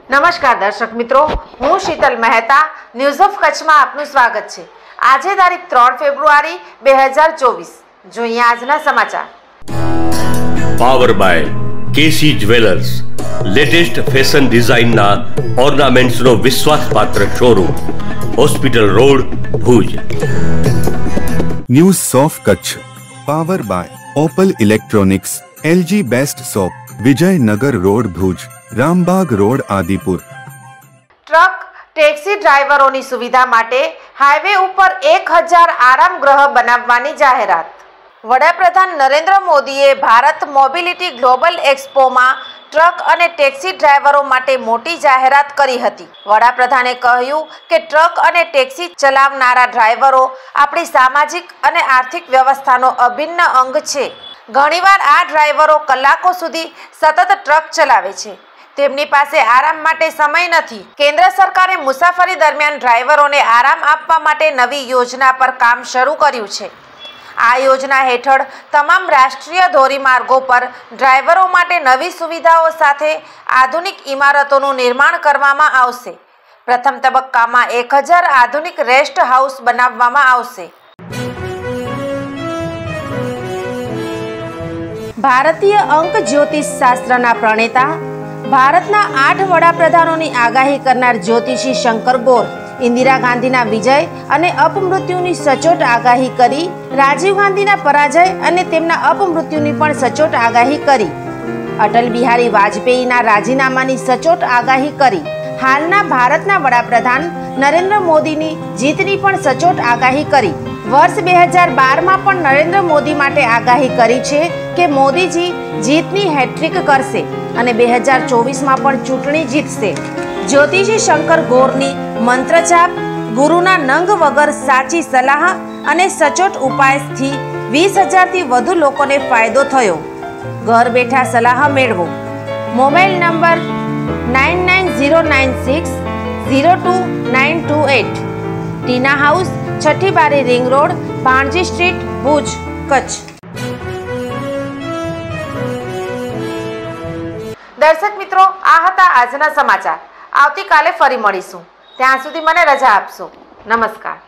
નમસ્કાર દર્શક મિત્રો, હું શીતલ મહેતા ન્યૂઝ ઓફ કચ્છમાં આપનું સ્વાગત છે। આજે તારીખ 3 ફેબ્રુઆરી 2024। જોઈએ આજના સમાચાર। Power by KC jewellers, latest fashion ડિઝાઇનના ઓર્નામેન્ટ્સનો વિશ્વાસપાત્ર showroom, hospital road, Bhuj. News of Kutch power by Opal electronics, LG best shop, Vijaynagar road, Bhuj, Rambag road, Adipur. Truck taxi ડ્રાઈવરોની સુવિધા માટે હાઈવે ઉપર 1000 આરામ ગૃહ બનાવવાની જાહેરાત। વડાપ્રધાન નરેન્દ્ર મોદીએ ભારત મોબિલિટી ગ્લોબલ એક્સપોમાં ટ્રક અને ટેક્સી ડ્રાઈવરો માટે મોટી જાહેરાત કરી હતી। વડાપ્રધાને કહ્યું કે ટ્રક અને ટેક્સી ચલાવનારા ડ્રાઈવરો આપણી સામાજિક અને આર્થિક વ્યવસ્થાનો અભિન્ન અંગ છે। ઘણીવાર આ ડ્રાઈવરો કલાકો સુધી સતત ટ્રક ચલાવે છે। તેમની પાસે આરામ માટે સમય નથી। કેન્દ્ર સરકારે મુસાફરી દરમિયાન ડ્રાઈવરોને આરામ આપવા માટે નવી યોજના પર કામ શરૂ કર્યું છે। આ યોજના હેઠળ તમામ રાષ્ટ્રીય ધોરીમાર્ગો પર ડ્રાઈવરો માટે નવી સુવિધાઓ સાથે આધુનિક ઇમારતોનું નિર્માણ કરવામાં આવશે। પ્રથમ તબક્કામાં 1000 આધુનિક રેસ્ટ હાઉસ બનાવવામાં આવશે। ભારતીય અંક જ્યોતિષ શાસ્ત્રના પ્રણેતા, ભારતના 8 વડાપ્રધાનોની આગાહી કરનાર જ્યોતિષી શંકર ગોર ઇન્દિરા ગાંધીના વિજય અને અપમૃત્યુની સચોટ આગાહી કરી, રાજીવ ગાંધીના પરાજય અને તેમના અપમૃત્યુની પણ સચોટ આગાહી કરી, અટલ બિહારી વાજપેયીના રાજીનામાની સચોટ આગાહી કરી, હાલના ભારતના વડાપ્રધાન નરેન્દ્ર મોદીની જીતની પણ સચોટ આગાહી કરી। વર્ષ 2012માં પણ નરેન્દ્ર મોદી માટે આગાહી કરી છે કે મોદીજી જીતની હેટ્રિક કરશે અને 2024માં પણ ચૂંટણી જીતશે। જ્યોતિષી શંકર ગોરની મંત્રજાપ, ગુરુના નંગ વગર સાચી સલાહ અને સચોટ ઉપાયથી 20,000થી વધુ લોકોને ફાયદો થયો। ઘર બેઠા સલાહ મેળવો। Mobile number 9909602928। ટીના હાઉસ, છઠ્ઠી બારી, ring road, Bhanji street, Bhuj, Kutch. દર્શક મિત્રો, આ હતા આજના સમાચાર। આવતીકાલે ફરી મળીશું। ત્યાં સુધી મને રજા આપશો। નમસ્કાર।